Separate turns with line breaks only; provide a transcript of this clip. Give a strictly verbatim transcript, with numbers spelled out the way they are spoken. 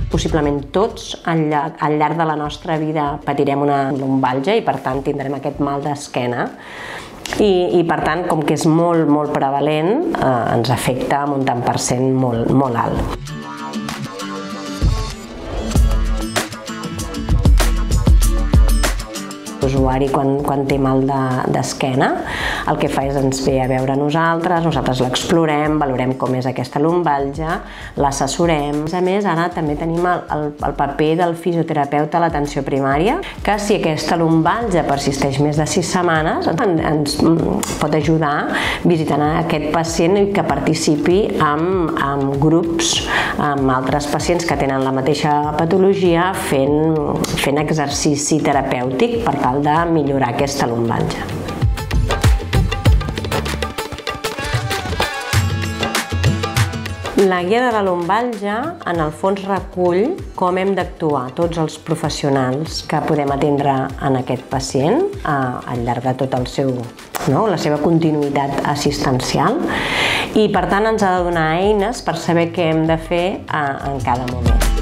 Possiblement tots al llarg de la nostra vida patirem una lumbalgia i per tant tindrem aquest mal d'esquena i, i per tant, com que és molt, molt prevalent, eh, ens afecta amb un tant per cent molt, molt alt. L'usuari, quan, quan té mal d'esquena, el que fa és ens ve a veure nosaltres, nosaltres l'explorem, valorem com és aquesta lumbalgia, l'assessorem. A més a més, ara també tenim el, el, el paper del fisioterapeuta a l'atenció primària, que si aquesta lumbalgia persisteix més de sis setmanes, ens pot ajudar visitant aquest pacient i que participi amb, amb grups, amb altres pacients que tenen la mateixa patologia, fent, fent exercici terapèutic per tal de millorar aquesta lumbalgia. La guia de la lumbalgia, en el fons, recull com hem d'actuar tots els professionals que podem atendre en aquest pacient al llarg de tot el seu, no, la seva continuïtat assistencial i, per tant, ens ha de donar eines per saber què hem de fer en cada moment.